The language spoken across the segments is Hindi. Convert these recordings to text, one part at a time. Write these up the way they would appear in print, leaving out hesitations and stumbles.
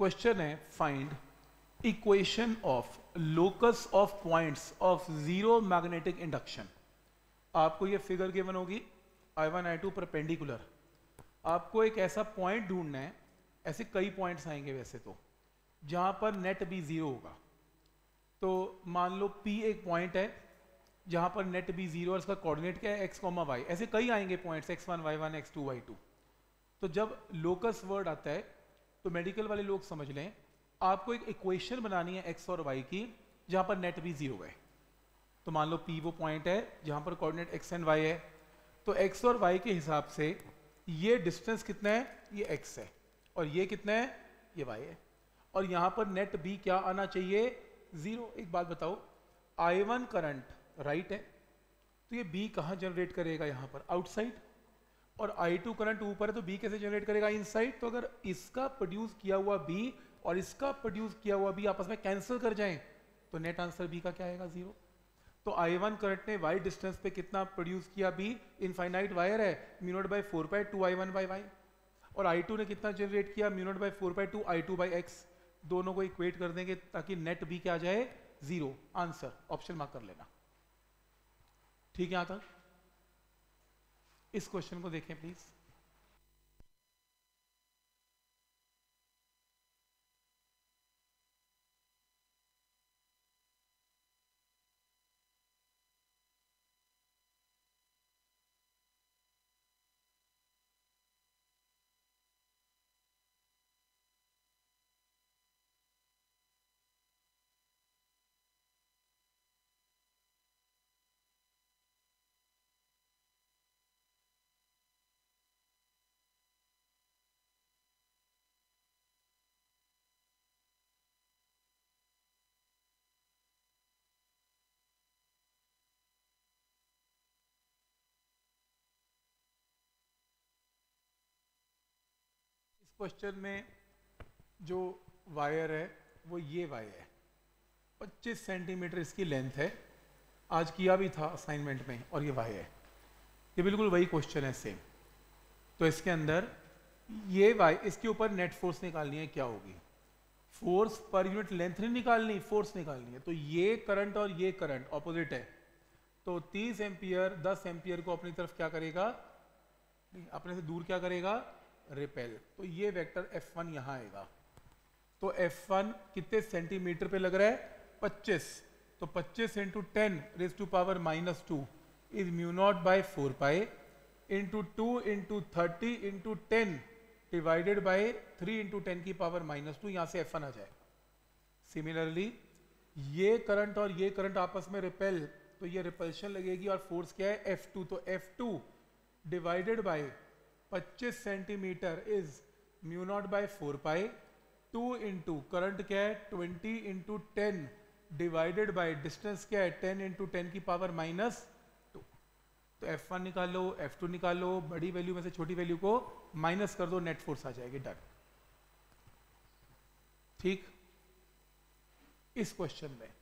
क्वेश्चन है find equation of locus of points of zero magnetic induction. आपको ये फिगर गिवन होगी I1 I2 परपेंडिकुलर। आपको एक ऐसा पॉइंट ढूंढना है, ऐसे कई पॉइंट्स आएंगे वैसे तो, जहां पर नेट भी जीरो होगा। तो मान लो P एक पॉइंट है जहां पर नेट भी जीरो और इसका कोऑर्डिनेट क्या है x, y। ऐसे कई आएंगे points x1 y1 x2 y2। तो जब लोकस वर्ड आता है तो मेडिकल वाले लोग समझ लें, आपको एक इक्वेशन बनानी है x और y की जहां पर नेट भी जीरो है। तो मान लो P वो पॉइंट है जहां पर कोऑर्डिनेट x एंड y है, तो x और y के हिसाब से ये डिस्टेंस कितना है, ये x है, और ये कितना है, ये y है, और यहां पर नेट भी क्या आना चाहिए, जीरो। एक बात बताओ, I1 करंट राइट है तो ये B कहां जनरेट करेगा, यहां पर आउटसाइड, और I2 करंट ऊपर है तो B कैसे जनरेट करेगा, इनसाइड। तो अगर इसका प्रोड्यूस किया हुआ B और इसका प्रोड्यूस किया हुआ B आपस में कैंसिल कर जाएं तो नेट आंसर B का क्या आएगा, जीरो। तो I1 करंट ने y डिस्टेंस पे कितना प्रोड्यूस किया, B इनफाइनाइट वायर है, mu naught by 4 pi 2 I1 by y, और I2 ने कितना जनरेट किया, mu naught by 4 pi 2 I2 by x। दोनों को इक्वेट कर देंगे ताकि नेट B क्या आ जाए, जीरो। आंसर ऑप्शन मार्क कर लेना। ठीक है, यहां तक। इस क्वेश्चन को देखें प्लीज। क्वेश्चन में जो वायर है वो ये वायर है, 25 सेंटीमीटर इसकी लेंथ है, आज किया भी था असाइनमेंट में, और ये वायर है। ये बिल्कुल वही क्वेश्चन है सेम। तो इसके अंदर ये वायर, इसके ऊपर नेट फोर्स निकालनी है, क्या होगी, फोर्स पर यूनिट लेंथ नहीं निकालनी, फोर्स निकालनी है। तो ये करंट और ये करंट ऑपोजिट है, तो 30 एम्पियर 10 एम्पियर को अपनी तरफ क्या करेगा, अपने से दूर क्या करेगा, रिपेल। तो ये वेक्टर F1 यहां आएगा। तो F1 कितने सेंटीमीटर पे लग रहा है, 25। तो 25 into 10 raise to power -2 is mu naught by 4 pi into 2 into 30 into 10 divided by 3 into 10 की पावर -2। यहां से F1 आ जाएगा। सिमिलरली ये करंट और ये करंट आपस में रिपेल, तो ये रिपल्शन लगेगी, और फोर्स क्या है, F2। तो F2 divided by 25 centimetre is mu naught by 4 pi 2 into current क्या है 20 इंटू 10 डिवाइडेड बाय डिस्टेंस क्या है 10 इंटू 10 की पावर -2। तो F1 निकालो, F2 निकालो, बड़ी वैल्यू में से छोटी वैल्यू को माइनस कर दो, नेट फोर्स आ जाएगी। डन। ठीक। इस क्वेश्चन में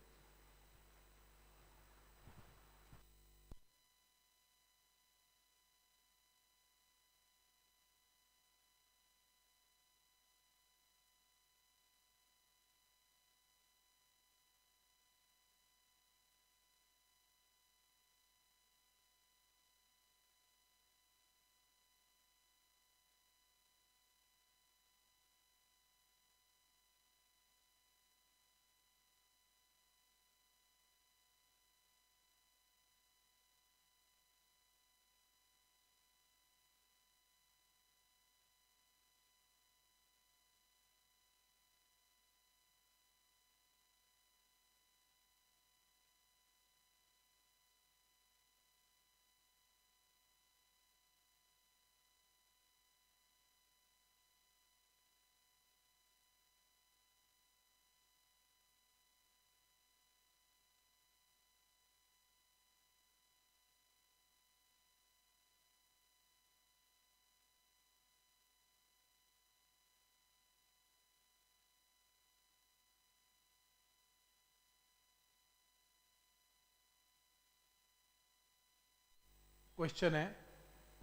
क्वेश्चन है,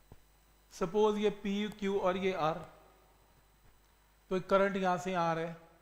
सपोज ये P Q और ये R, तो एक करंट यहां से आ रहा है,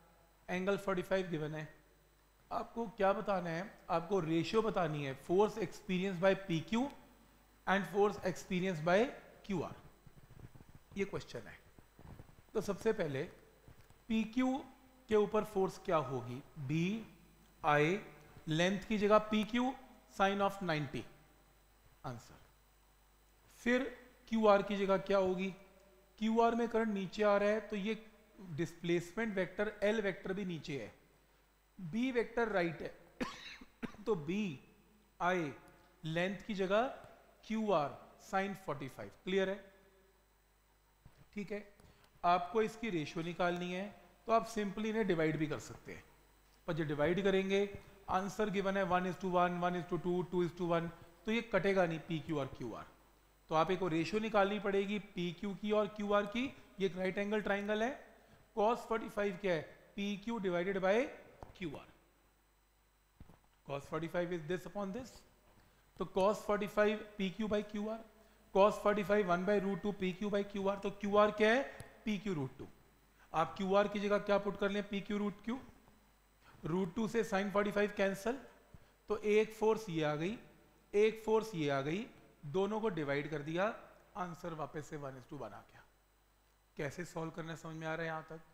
एंगल 45 गिवन है, आपको क्या बताना है, आपको रेशियो बतानी है force experience by P Q and force experience by Q R, ये क्वेश्चन है। तो सबसे पहले पी क्यू के ऊपर फोर्स क्या होगी, बी आई लेंथ की जगह P Q sine of 90 answer. फिर क्यू आर की जगह क्या होगी, क्यू आर में करंट नीचे आ रहा है तो ये डिस्प्लेसमेंट वेक्टर एल वेक्टर भी नीचे है, बी वेक्टर राइट है तो बी आई लेंथ की जगह क्यू आर साइन 45, क्लियर है। ठीक है, आपको इसकी रेशियो निकालनी है तो आप सिंपली इन्हें डिवाइड भी कर सकते हैं, पर जब डिवाइड करेंगे आंसर गिवन है 1:1, 1:2, 2:1, तो ये कटेगा नहीं पी क्यू और क्यू आर, तो आप एक रेशियो निकालनी पड़ेगी पी क्यू की और क्यू आर की। ये एक राइट एंगल ट्राइंगल है, cos 45 क्या है, P Q divided by Q R, cos 45 is this upon this, तो cos 45 P Q by Q R, cos 45 1/√2 P Q by Q R, तो क्यू आर क्या है, पी क्यू रूट टू। आप क्यू आर की जगह क्या पुट कर लें, पी क्यू रूट क्यू, √2 से साइन 45 कैंसल, तो एक फोर्स ये आ गई, एक फोर्स ये आ गई, दोनों को डिवाइड कर दिया, आंसर वापस से 1:1 आ गया। कैसे सॉल्व करना समझ में आ रहा है यहां तक।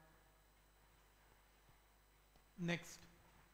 नेक्स्ट,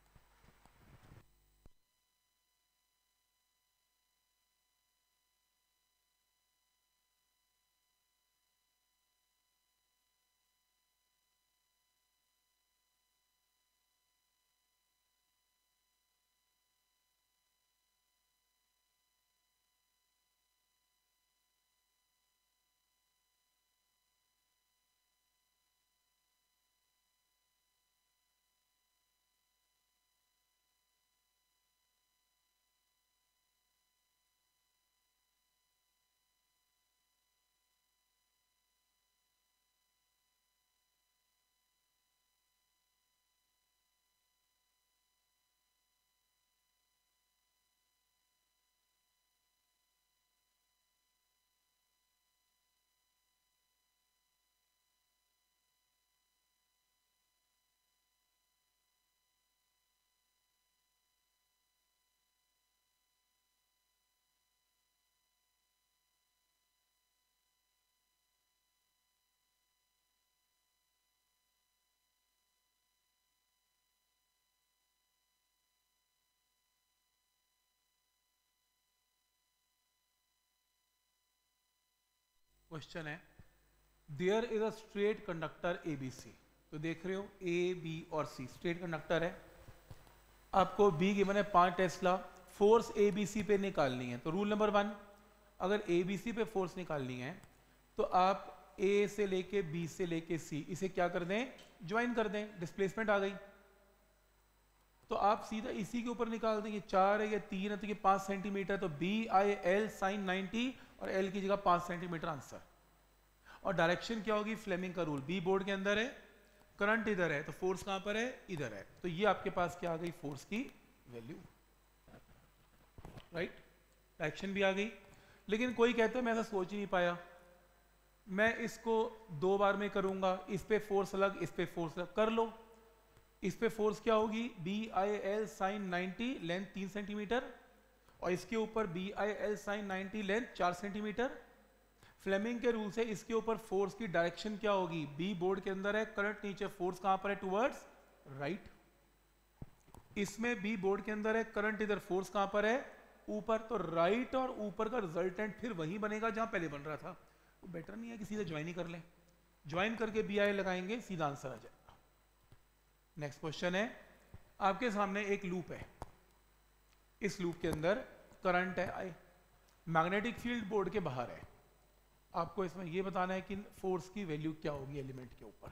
क्वेश्चन है there is a straight conductor A B C, तो देख रहे हो ए बी और सी स्ट्रेट कंडक्टर है, आपको बी गिवन है 5 tesla, force A B C पे निकालनी है। तो रूल नंबर 1, अगर ए बी सी पे फोर्स निकालनी है तो आप ए से लेके बी से लेके सी इसे क्या कर दें, ज्वाइन कर दें, डिस्प्लेसमेंट आ गई, तो आप सीधा इसी के ऊपर निकाल देंगे, 4 है या 3 है तो ये 5 सेंटीमीटर, तो बी आई एल साइन 90 और एल की जगह 5 सेंटीमीटर आंसर। और डायरेक्शन क्या होगी, फ्लेमिंग का रूल, बी बोर्ड के अंदर है, करंट इधर है, तो फोर्स कहां पर है, इधर है, तो ये आपके पास क्या आ गई, फोर्स की वैल्यू, राइट। डायरेक्शन भी आ गई, लेकिन कोई कहता है मैं ऐसा सोच ही नहीं पाया, मैं इसको 2 बार में करूंगा, इस पे फोर्स अलग, इस पे फोर्स अलग, कर लो। इस पे फोर्स क्या होगी, B I L sine 90, length 3 centimetre, और इसके ऊपर B I L sine 90 length 4 centimetre. Fleming के रूल से इसके ऊपर फोर्स की डायरेक्शन क्या होगी, बी बोर्ड के अंदर है, करंट नीचे, फोर्स कहां पर है, टुवर्ड्स राइट। इसमें बी बोर्ड के अंदर है, करंट इधर, फोर्स कहां पर है, ऊपर, तो राइट और ऊपर का रिजल्टेंट फिर वही बनेगा जहां पहले बन रहा था, तो बेटर नहीं है कि सीधा ज्वाइन ही कर लें, ज्वाइन करके बी आई लगाएंगे, सीधा आंसर आ जाएगा। नेक्स्ट क्वेश्चन है, आपके सामने एक लूप है, इस लूप के अंदर करंट है आई, मैग्नेटिक फील्ड बोर्ड के बाहर है, आपको इसमें यह बताना है कि फोर्स की वैल्यू क्या होगी एलिमेंट के ऊपर।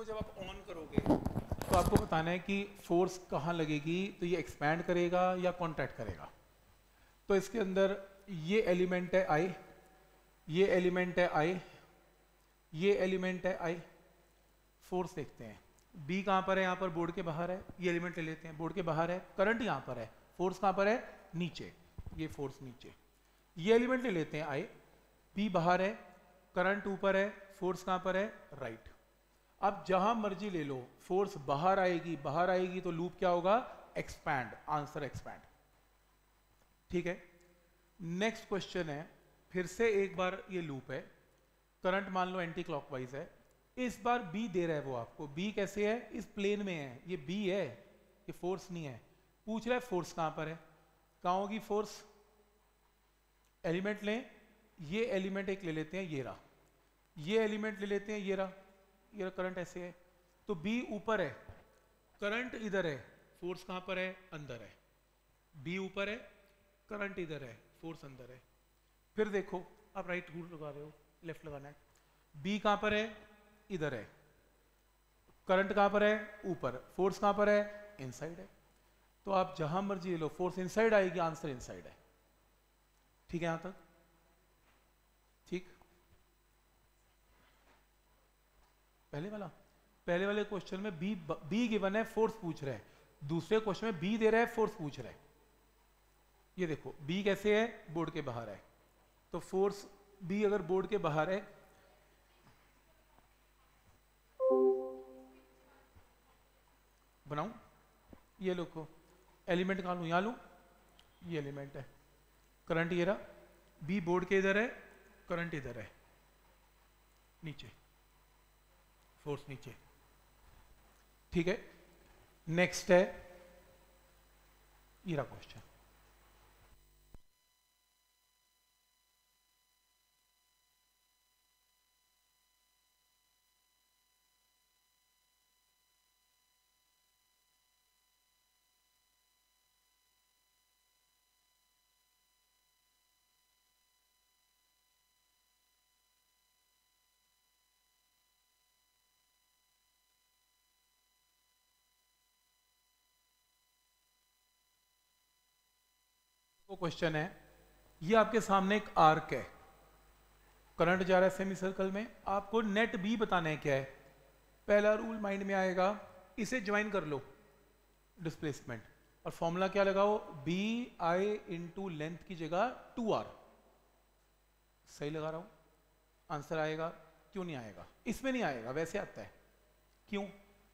को जब आप ऑन करोगे तो आपको बताना है कि फोर्स कहाँ लगेगी, तो ये एक्सपैंड करेगा या कॉन्ट्रैक्ट करेगा। तो इसके अंदर ये एलिमेंट है आई, ये एलिमेंट है आई, ये एलिमेंट है आई। फोर्स देखते हैं, बी कहाँ पर है, यहाँ पर बोर्ड के बाहर है, ये एलिमेंट ले लेते हैं, बोर्ड के बाहर है, करंट यहाँ पर है, फोर्स कहाँ पर है, नीचे, ये फोर्स नीचे। ये एलिमेंट ले लेते हैं आई, बी बाहर है, करंट ऊपर है, फोर्स कहाँ पर है, राइट। अब जहां मर्जी ले लो, फोर्स बाहर आएगी तो लूप क्या होगा, एक्सपैंड, आंसर एक्सपैंड। ठीक है, नेक्स्ट क्वेश्चन है, फिर से एक बार ये लूप है, करंट मान लो एंटी क्लॉकवाइज है, इस बार बी दे रहा है वो आपको, बी कैसे है, इस प्लेन में है, ये बी है, ये फोर्स नहीं है। पूछ रहा है फोर्स कहां पर है, कहां होगी फोर्स, एलिमेंट लें, ये एलिमेंट एक ले लेते हैं, ये रहा, ये एलिमेंट ले लेते हैं, ये रहा, ये करंट ऐसे है, तो बी ऊपर है, करंट इधर है, फोर्स कहां पर है, अंदर है, बी ऊपर है, करंट इधर है, फोर्स अंदर है। फिर देखो, आप राइट रूल लगा रहे हो, लेफ्ट लगाना है, बी कहां पर है, इधर है, करंट कहां पर है, ऊपर, फोर्स कहां पर है, इनसाइड है। तो आप जहां मर्जी ले लो, फोर्स इनसाइड आएगी, आंसर इनसाइड है। ठीक है यहां तक, ठीक। पहले वाले क्वेश्चन में बी गिवन है, फोर्स पूछ रहा है, दूसरे क्वेश्चन में बी दे रहा है, फोर्स पूछ रहा है। ये देखो बी कैसे है, बोर्ड के बाहर है, तो फोर्स बी अगर बोर्ड के बाहर है, बनाऊं, ये लो एलिमेंट कहां लूं, यहां लूं, ये एलिमेंट है, करंट ये रहा, बी बोर्ड के इधर है, करंट इधर है, नीचे, फोर्स नीचे। ठीक है, नेक्स्ट है ये रहा क्वेश्चन, वो क्वेश्चन है, ये आपके सामने एक आर्क है, करंट जा रहा है सेमी सर्कल में, आपको नेट बी बताना है क्या है। पहला रूल माइंड में आएगा, इसे ज्वाइन कर लो, डिस्प्लेसमेंट, और फॉर्मूला क्या लगाओ, बी आई इंटू लेंथ की जगह 2r। सही लगा रहा हूं, आंसर आएगा, क्यों नहीं आएगा, इसमें नहीं आएगा, वैसे आता है, क्यों,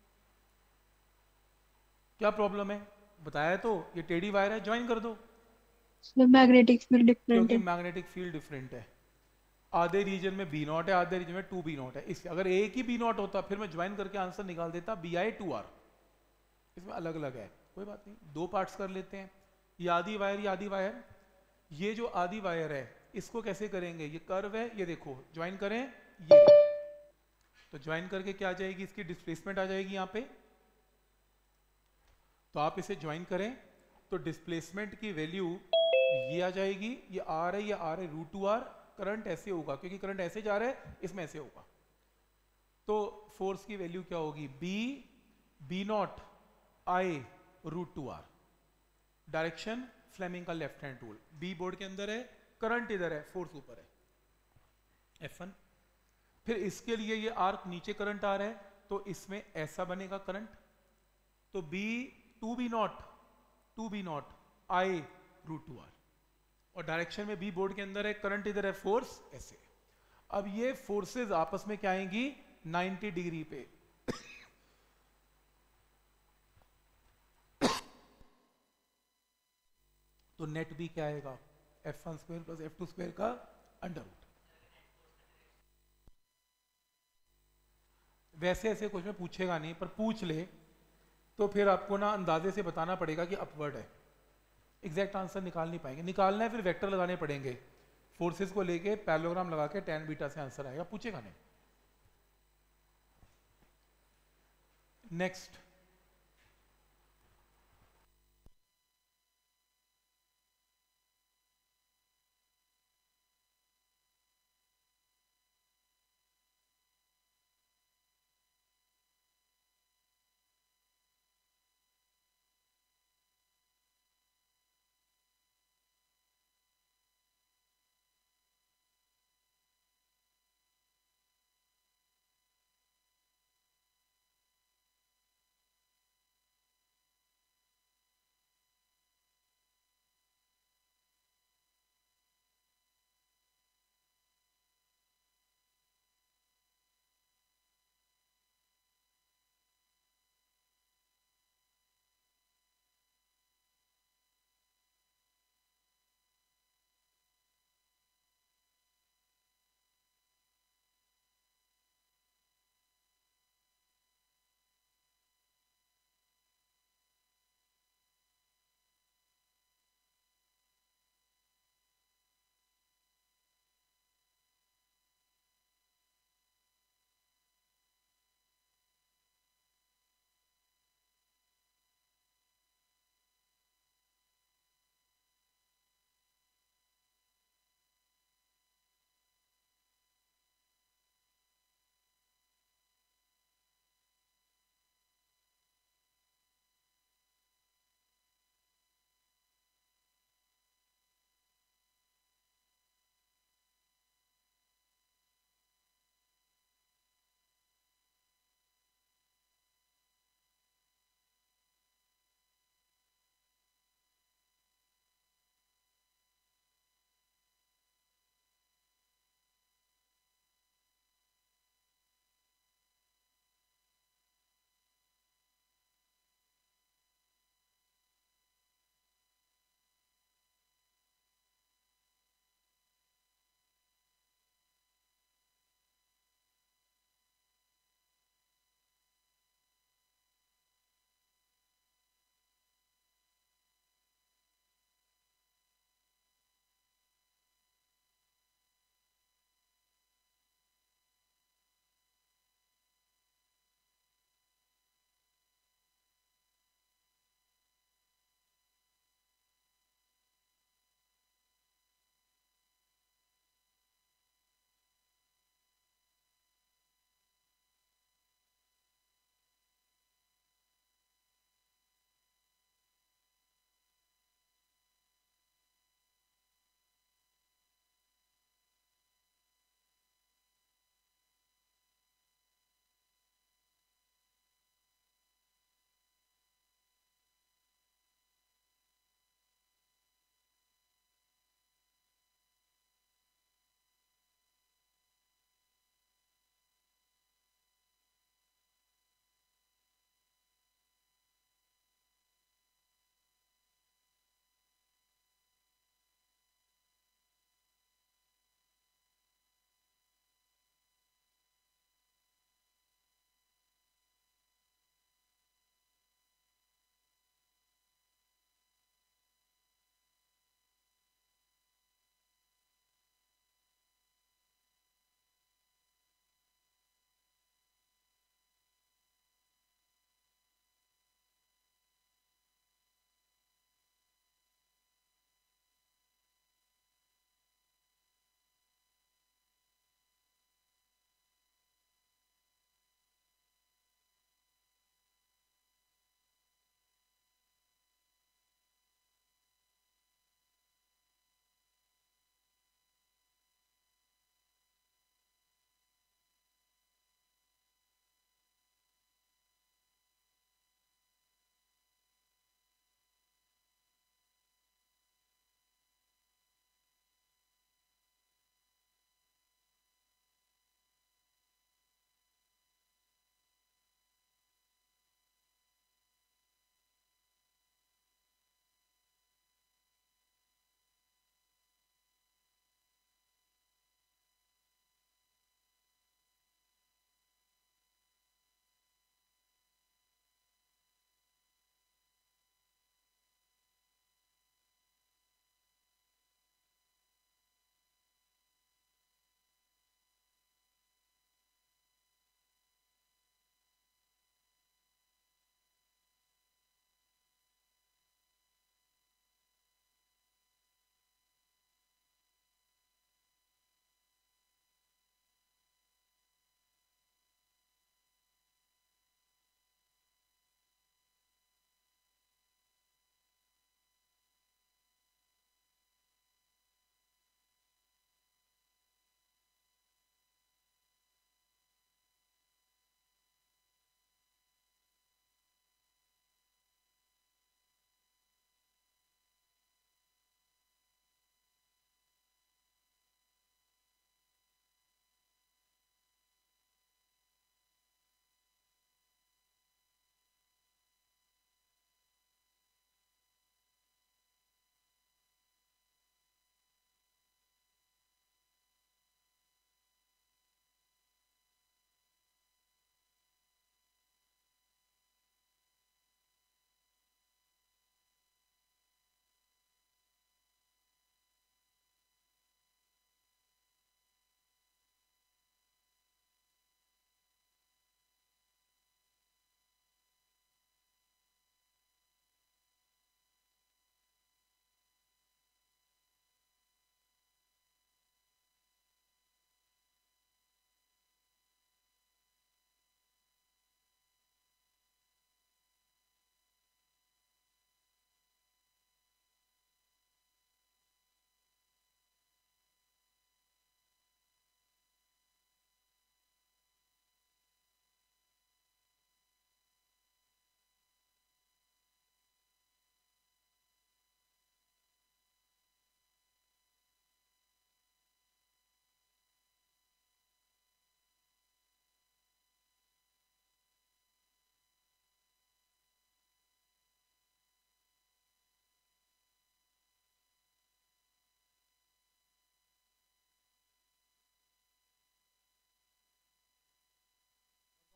क्या प्रॉब्लम है, बताया तो, ये टेढ़ी वायर है, ज्वाइन कर दो, मैग्नेटिक फील्ड डिफरेंट क्योंकि है। मैग्नेटिक फील्ड डिफरेंट है, आधे रीजन में बी नॉट है, आधे रीजन में 2 बी नॉट है, इसलिए अगर एक ही बी नॉट होता फिर मैं ज्वाइन करके आंसर निकाल देता बी आई 2r, इसमें अलग अलग है, कोई बात नहीं, दो पार्ट्स कर लेते हैं, ये आधी वायर, ये आधी वायर, ये जो आधी वायर है इसको कैसे करेंगे, ये कर्व है, ये देखो ज्वाइन करें, ये तो ज्वाइन करके क्या आ जाएगी, इसकी डिस्प्लेसमेंट आ जाएगी यहाँ पे, तो आप इसे ज्वाइन करें तो डिस्प्लेसमेंट की वैल्यू ये आ जाएगी, ये आर है, ये आर है √2r, करंट ऐसे होगा क्योंकि करंट ऐसे जा रहा है, इसमें ऐसे होगा, तो फोर्स की वैल्यू क्या होगी, B naught I √2r, direction Fleming का left hand rule, B board के अंदर है, करंट इधर है, फोर्स ऊपर है, F1। फिर इसके लिए ये आर्क नीचे करंट आ रहा है, तो इसमें ऐसा बनेगा करंट, तो B 2b not I √2r, और डायरेक्शन में बी बोर्ड के अंदर है, करंट इधर है, फोर्स ऐसे। अब ये फोर्सेस आपस में क्या आएंगी, 90 डिग्री पे, तो नेट बी क्या आएगा, F1² + F2² का अंडर रूट। वैसे ऐसे क्वेश्चन पूछेगा नहीं, पर पूछ ले तो फिर आपको ना अंदाजे से बताना पड़ेगा कि अपवर्ड है, एग्जैक्ट आंसर निकाल नहीं पाएंगे, निकालना है फिर वेक्टर लगाने पड़ेंगे, फोर्सेस को लेके पैरेललोग्राम लगा के tan बीटा से आंसर आएगा, पूछेगा नहीं। नेक्स्ट,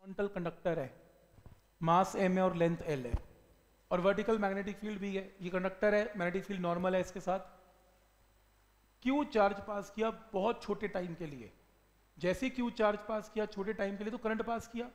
हॉरिजॉन्टल कंडक्टर है, मास m है और लेंथ l है, और वर्टिकल मैग्नेटिक फील्ड भी है। ये कंडक्टर है, मैग्नेटिक फील्ड नॉर्मल है इसके साथ। क्यू चार्ज पास किया बहुत छोटे टाइम के लिए, जैसे क्यू चार्ज पास किया छोटे टाइम के लिए तो करंट पास किया,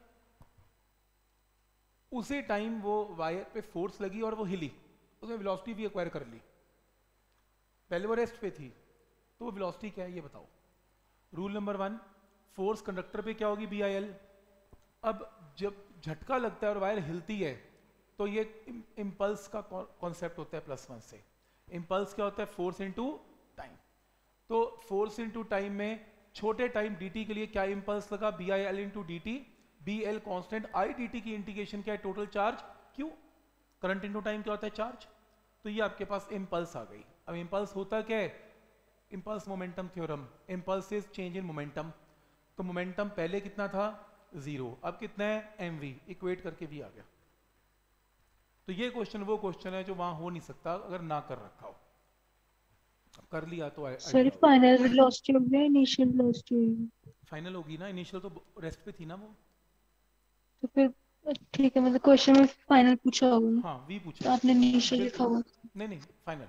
उसी टाइम वो वायर पे फोर्स लगी और वो हिली, उसने वेलोसिटी भी एक्वायर कर ली। पहले वो रेस्ट पे थी, तो वो वेलोसिटी क्या है ये बताओ। रूल नंबर 1, फोर्स कंडक्टर पे क्या होगी, बी आई एल। अब जब झटका लगता है और वायर हिलती है तो ये इम्पल्स का कॉन्सेप्ट होता है +1 से। इम्पल्स क्या होता है, फोर्स इनटू टाइम। तो फोर्स इनटू टाइम में छोटे टाइम dt के लिए क्या इम्पल्स लगा, B I L into D T. B L constant, I D T की इंटीग्रेशन क्या है, total charge q। Current into time क्या होता है, चार्ज। तो ये आपके पास इम्पल्स आ गई। अब इम्पल्स होता क्या है, impulse momentum theorem, impulse is change in momentum. तो मोमेंटम पहले कितना था, 0, अब कितना है, mv, इक्वेट करके भी आ गया। तो ये क्वेश्चन वो क्वेश्चन है जो वहां हो नहीं सकता अगर ना कर रखा हो, कर लिया तो सर फाइनल वेलोसिटी हो गया, इनिशियल वेलोसिटी होगी। फाइनल होगी ना, इनिशियल तो रेस्ट पे थी ना वो। तो फिर ठीक है, मतलब क्वेश्चन में फाइनल पूछा होगा, हाँ वी पूछा तो है, आपने इनिशियल लिखा बिल्कुल। होगा। नहीं नहीं फाइनल।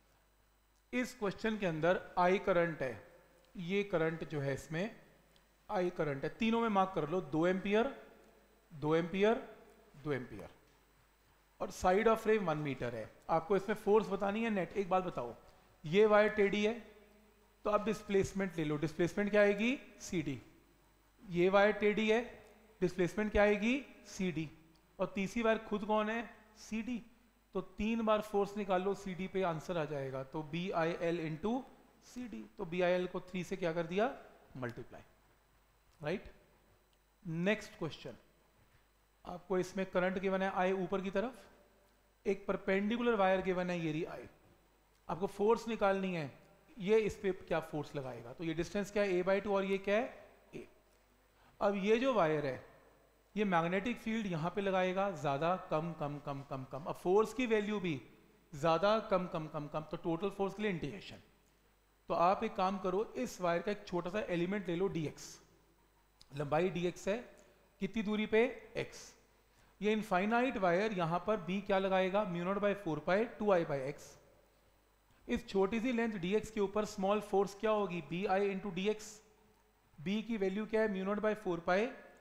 इस क्वेश्चन के अंदर आई करंट है, ये करंट जो है इसमें आई करंट है, तीनों में मार्क कर लो, 2 एम्पियर 2 एम्पियर 2 एम्पियर, और साइड ऑफ रे 1 मीटर है। आपको इसमें फोर्स बतानी है नेट। एक बात बताओ, ये वायर टेढ़ी है तो आप डिस्प्लेसमेंट ले लो, डिस्प्लेसमेंट क्या आएगी, सी डी। ये वायर टेढ़ी है, डिस्प्लेसमेंट क्या आएगी, सी डी। और तीसरी वायर खुद कौन है, सी डी। तो 3 बार फोर्स निकाल लो सी डी पे, आंसर आ जाएगा। तो B I L into C D. तो बी आई एल को 3 से क्या कर दिया, मल्टीप्लाई, राइट। नेक्स्ट क्वेश्चन, आपको इसमें करंट गिवन है आई ऊपर की तरफ, एक परपेंडिकुलर वायर गिवन है ये रही आई। आपको फोर्स निकालनी है, ये इस पे क्या फोर्स लगाएगा। तो ये डिस्टेंस क्या है, a/2, और ये क्या है, a। अब ये जो वायर है ये मैग्नेटिक फील्ड यहां पे लगाएगा, ज्यादा कम कम कम कम कम। अब फोर्स की वैल्यू भी ज्यादा कम कम कम कम, तो टोटल फोर्स के लिए इंटीग्रेशन। तो आप एक काम करो, इस वायर का एक छोटा सा एलिमेंट ले लो dx, लंबाई dx है, कितनी दूरी पे, x। ये इनफाइनाइट वायर यहां पर b क्या लगाएगा, μ0/4π 2i/x। इस छोटी सी लेंथ dx के ऊपर स्मॉल फोर्स क्या होगी, bi इंटू dx। b की वैल्यू क्या है, μ0/4π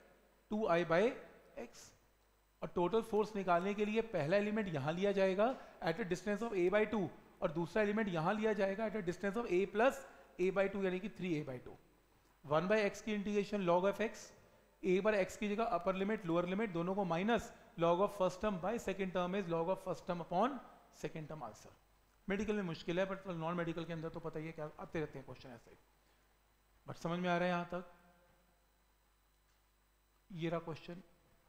2i/x। और टोटल फोर्स निकालने के लिए पहला एलिमेंट यहां लिया जाएगा at a distance of a/2, और दूसरा एलिमेंट यहां लिया जाएगा at a distance of a plus a/2, यानी कि 3a/2। 1/x की integration log of x, a/x की जगह अपर लिमिट लोअर लिमिट दोनों को minus, log of first term by second term is log of first term upon second term. Answer medical में मुश्किल है, बट नॉन मेडिकल के अंदर तो पता ही है, क्या आते रहते हैं क्वेश्चन ऐसे। बट समझ में आ रहा है यहां तक, ये रहा क्वेश्चन।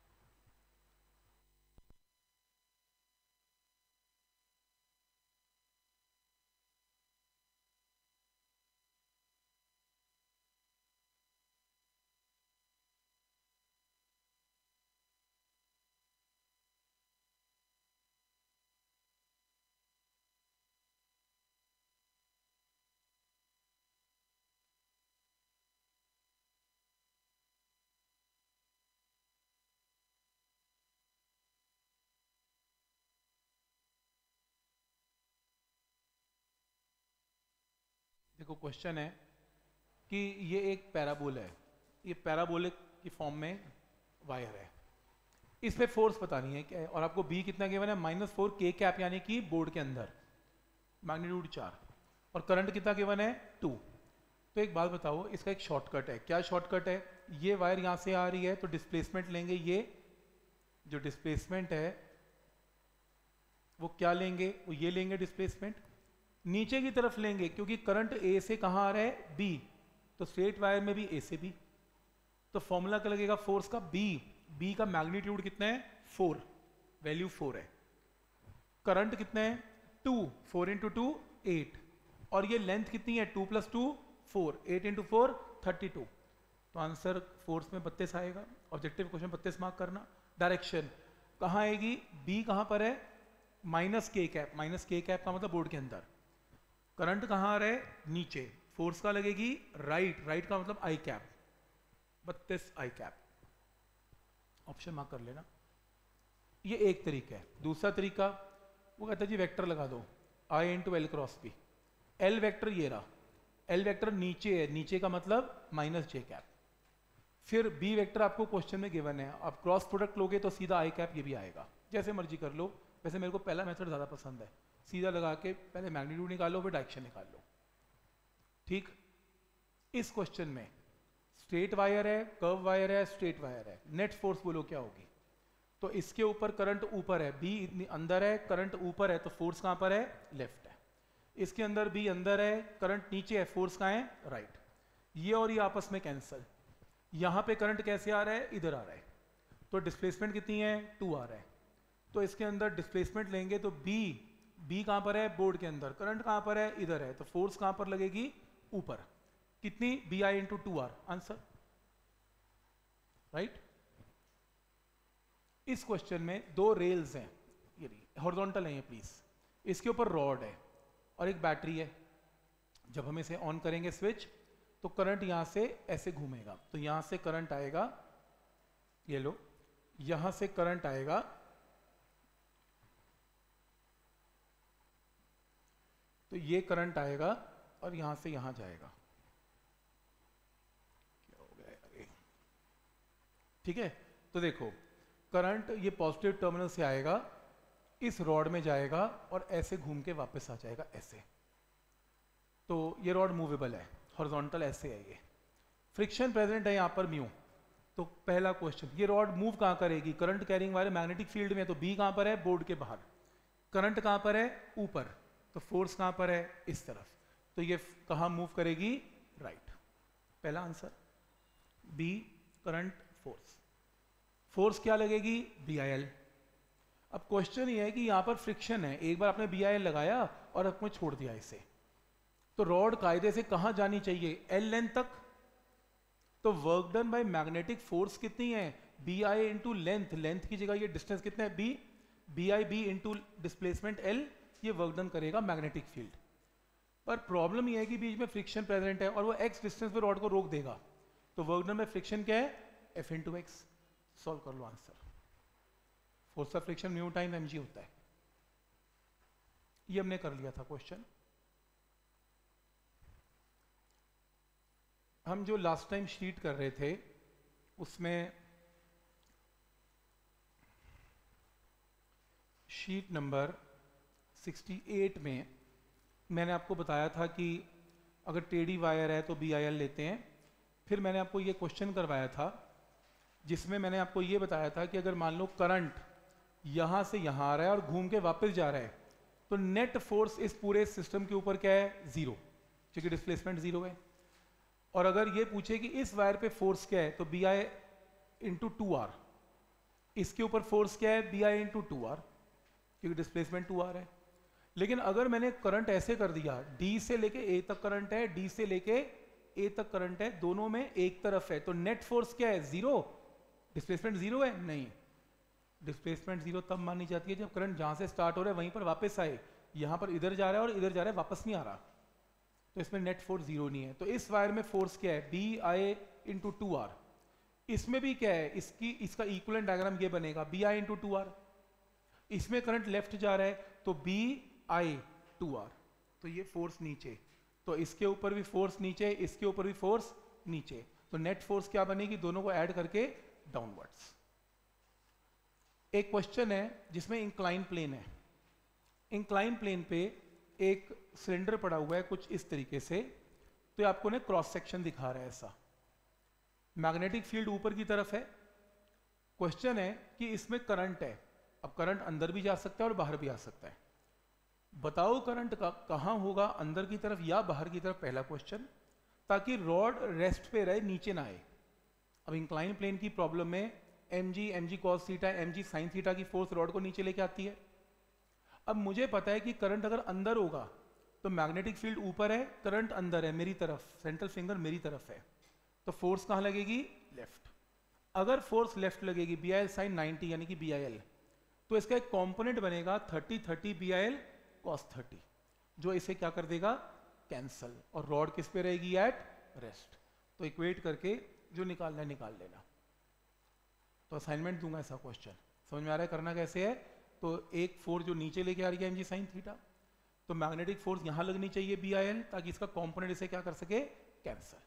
देखो क्वेश्चन है कि ये एक पैराबोल है, ये पैराबोलिक की फॉर्म में वायर है, इस पे फोर्स बतानी है क्या है, और आपको b कितना गिवन है, -4 k कैप, यानी कि बोर्ड के अंदर मैग्नीट्यूड 4, और करंट कितना गिवन है, 2। तो एक बात बताओ, इसका एक शॉर्टकट है, क्या शॉर्टकट है, ये वायर यहां से आ रही है तो डिस्प्लेसमेंट लेंगे, ये जो डिस्प्लेसमेंट है वो क्या लेंगे, वो ये लेंगे डिस्प्लेसमेंट, नीचे की तरफ लेंगे क्योंकि करंट ए से कहां आ रहा है, बी, तो स्ट्रेट वायर में भी ए से बी। तो फॉर्मूला क्या लगेगा फोर्स का, बी का मैग्नीट्यूड कितना है, 4, वैल्यू 4 है। करंट कितना है, 2, 4 इंटू 2 8, और ये लेंथ कितनी है, 2 + 2 4, 8 इंटू 4 32। तो आंसर फोर्स में 32 आएगा। ऑब्जेक्टिव क्वेश्चन 32 मार्क करना। डायरेक्शन कहां आएगी, बी कहां पर है, -k कैप, -k कैप का मतलब बोर्ड के अंदर। करंट कहां आ रहा है, नीचे, फोर्स का लगेगी राइट, राइट का मतलब I cap, 32 I cap. Option mark कर लेना। ये एक तरीका है। दूसरा तरीका वो कहता है जी वेक्टर लगा दो I into L cross B. L vector ये रहा, एल वेक्टर नीचे है, नीचे का मतलब माइनस जे कैप। फिर बी वेक्टर आपको क्वेश्चन में गिवन है, आप क्रॉस प्रोडक्ट लोगे तो सीधा आई कैप ये भी आएगा, जैसे मर्जी कर लो। वैसे मेरे को पहला मेथड ज़्यादा पसंद है, सीधा लगा के पहले मैग्नीट्यूड निकालो फिर डायरेक्शन निकाल लो। ठीक, इस क्वेश्चन में स्ट्रेट वायर है, कर्व वायर है, स्ट्रेट वायर है, नेट फोर्स बोलो क्या होगी। तो इसके ऊपर करंट ऊपर है, बी अंदर है, करंट ऊपर है, तो फोर्स कहाँ पर है, लेफ्ट है। इसके अंदर बी अंदर है, करंट नीचे है, फोर्स कहाँ है, राइट। ये और ये आपस में कैंसल। यहाँ पे करंट कैसे आ रहा है, इधर आ रहा है, तो डिस्प्लेसमेंट कितनी है, 2 आ रहा है। तो इसके अंदर डिस्प्लेसमेंट लेंगे तो बी कहाँ पर है, बोर्ड के अंदर, करंट कहाँ पर है, इधर है, तो फोर्स कहाँ पर लगेगी, ऊपर। कितनी, B I into 2 R, answer right. इस क्वेश्चन में 2 रेल्स हैं, ये हॉरिजॉन्टल है ये प्लीज, इसके ऊपर रॉड है और एक बैटरी है। जब हम इसे ऑन करेंगे स्विच तो करंट यहां से ऐसे घूमेगा, तो यहां से करंट आएगा, ये लो, यहां से करंट आएगा, तो ये करंट आएगा और यहां से यहां जाएगा। क्या हो गया यार, ठीक है। तो देखो करंट ये पॉजिटिव टर्मिनल से आएगा, इस रॉड में जाएगा और ऐसे घूम के वापस आ जाएगा ऐसे। तो ये रॉड मूवेबल है, हॉरिजॉन्टल ऐसे है ये। फ्रिक्शन प्रेजेंट है यहाँ पर म्यू। तो पहला क्वेश्चन, ये रॉड मूव कहाँ करेगी, करंट कैरिंग वाले मैग्नेटिक फील्ड में, तो बी कहाँ पर है, बोर्ड के बाहर। करंट कहाँ पर है, ऊपर, तो फोर्स कहाँ पर है, इस तरफ, तो ये कहाँ मूव करेगी, राइट। पहला answer B, current force. Force क्या लगेगी, बी आई एल। अब क्वेश्चन ये है कि यहाँ पर फ्रिक्शन है, एक बार आपने बी आई एल लगाया और आपने छोड़ दिया इसे, तो रॉड कायदे से कहां जानी चाहिए, एल लेंथ तक। तो work done by magnetic force कितनी है, B I into length, length की जगह ये डिस्टेंस कितना है, B I B into displacement L, ये वर्क डन करेगा मैग्नेटिक फील्ड। पर प्रॉब्लम ये है कि बीच में फ्रिक्शन प्रेजेंट है और वो एक्स डिस्टेंस पे रॉड को रोक देगा, तो वर्क डन में फ्रिक्शन क्या है, एफ इंटू एक्स। सॉल्व कर लो answer. Force of friction mu time M G होता है। ये हमने कर लिया था क्वेश्चन। हम जो लास्ट टाइम शीट कर रहे थे उसमें शीट नंबर 68 में मैंने आपको बताया था कि अगर टेढ़ी वायर है तो बी आई एल लेते हैं। फिर मैंने आपको ये क्वेश्चन करवाया था जिसमें मैंने आपको ये बताया था कि अगर मान लो करंट यहाँ से यहाँ आ रहा है और घूम के वापस जा रहा है, तो नेट फोर्स इस पूरे सिस्टम के ऊपर क्या है, 0, क्योंकि डिस्प्लेसमेंट 0 है। और अगर ये पूछे कि इस वायर पे फोर्स क्या है, तो बी आई इंटू 2 आर। इसके ऊपर फोर्स क्या है, बी आई इंटू 2 आर, क्योंकि डिस्प्लेसमेंट 2 आर है। लेकिन अगर मैंने करंट ऐसे कर दिया, डी से लेके ए तक करंट है, डी से लेके ए तक करंट है, दोनों में एक तरफ है, तो नेट फोर्स क्या है, 0, डिस्प्लेसमेंट 0 है, नहीं। डिस्प्लेसमेंट 0 तब मानी जाती है जब करंट जहां से स्टार्ट हो रहा है वहीं पर वापस आए। यहां पर इधर जा रहा है और इधर जा रहा है, वापस नहीं आ रहा, तो इसमें नेट फोर्स 0 नहीं है। तो इस वायर में फोर्स क्या है, बी आई इंटू 2 आर। इसमें भी क्या है, इसका इक्विवेलेंट डायग्राम ये बनेगा, बी आई इंटू 2 आर। इसमें करंट लेफ्ट जा रहा है तो बी आई 2 आर, तो ये फोर्स नीचे, तो इसके ऊपर भी फोर्स नीचे, इसके ऊपर भी फोर्स नीचे, तो नेट फोर्स क्या बनेगी, दोनों को ऐड करके डाउनवर्ड्स। एक क्वेश्चन है जिसमें इंक्लाइन प्लेन है, इंक्लाइन प्लेन पे एक सिलेंडर पड़ा हुआ है कुछ इस तरीके से, तो ये आपको ने क्रॉस सेक्शन दिखा रहा है ऐसा, मैग्नेटिक फील्ड ऊपर की तरफ है। क्वेश्चन है कि इसमें करंट है, अब करंट अंदर भी जा सकता है और बाहर भी आ सकता है, बताओ करंट का कहां होगा, अंदर की तरफ या बाहर की तरफ, पहला क्वेश्चन, ताकि रॉड रेस्ट पे रहे, नीचे ना आए। अब इंक्लाइन प्लेन की प्रॉब्लम में m g cos theta, m g sine theta की फोर्स रॉड को नीचे लेके आती है। अब मुझे पता है कि करंट अगर अंदर होगा तो मैग्नेटिक फील्ड ऊपर है, करंट अंदर है मेरी तरफ, सेंट्रल फिंगर मेरी तरफ है, तो फोर्स कहां लगेगी, लेफ्ट। अगर फोर्स लेफ्ट लगेगी, बी आई एल साइन 90 यानी कि बी आई एल, तो इसका एक कॉम्पोनेंट बनेगा 30 बी आई एल कॉस 30, जो इसे क्या कर देगा, कैंसल, और रॉड किस पे रहेगी, एट रेस्ट। तो इक्वेट करके जो निकालना है निकाल लेना। तो असाइनमेंट दूंगा ऐसा क्वेश्चन। समझ में आ रहा है करना कैसे है? तो एक फोर्स जो नीचे लेके आ रही है mg sin थीटा, तो मैग्नेटिक फोर्स यहां लगनी चाहिए BIL, ताकि इसका कंपोनेंट इसे क्या कर सके, कैंसल।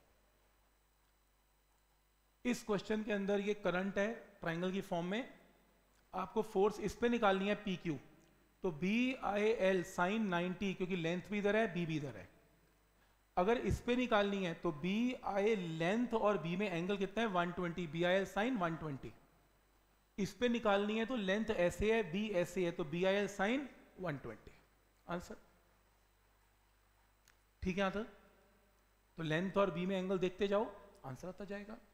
इस क्वेश्चन के अंदर ये करंट है ट्राइंगल की फॉर्म में, आपको फोर्स इस पे निकालनी है PQ, तो BIL sin 90, क्योंकि लेंथ भी इधर है B भी इधर है। अगर इस पे निकालनी है तो BI लेंथ और B में एंगल कितना है 120, BIL sin 120। इस पे निकालनी है तो लेंथ ऐसे है B ऐसे है, तो BIL sin 120 आंसर। ठीक है यहां तक? तो लेंथ और B में एंगल देखते जाओ, आंसर आता जाएगा।